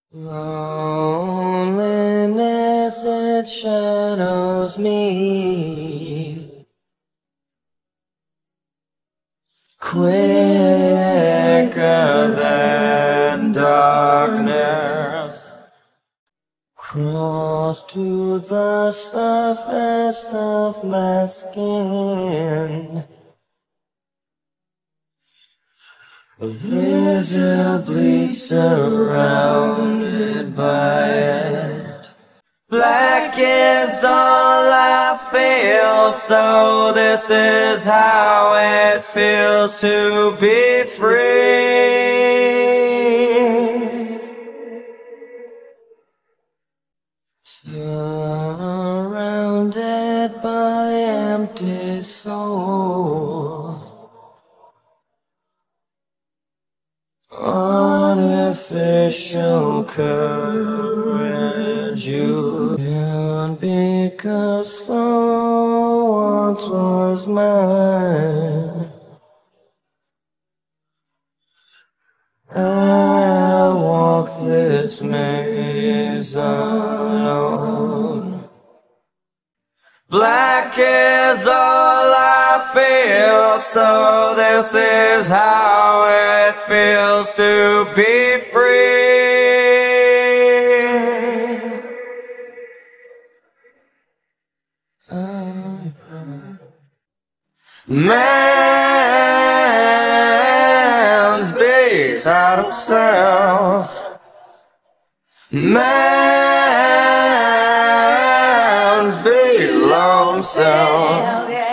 Loneliness, it shadows me quicker than darkness. Crawls to the surface of my skin, visibly surrounded by it. Black is all I feel, so this is how it feels to be free. Surrounded by empty souls, artificial courage you can, because soul once was mine. I walk this maze alone. Black is all I feel, so this is how it feels to be free. Man's beside himself. Man's below himself.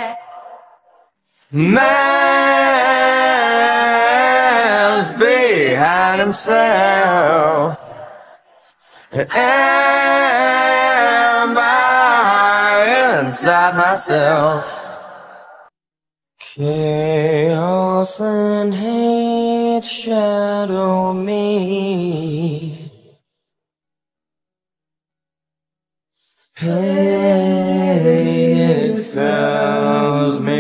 Man's behind himself. Am I inside myself? Chaos and hate shadow me. Pain, it fills me.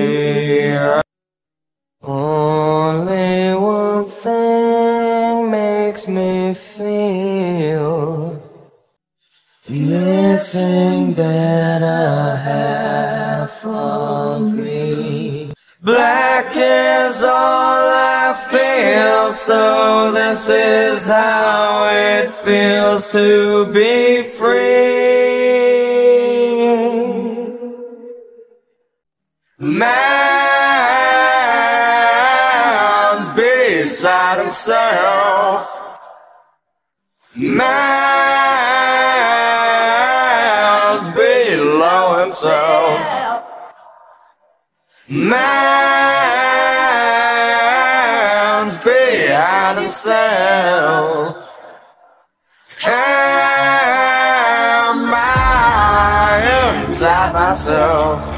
Only one thing makes me feel missing better half of me. Black is all I feel, so this is how it feels to be free. Man's beside himself. Man's below himself. Man's behind himself. Am I inside myself?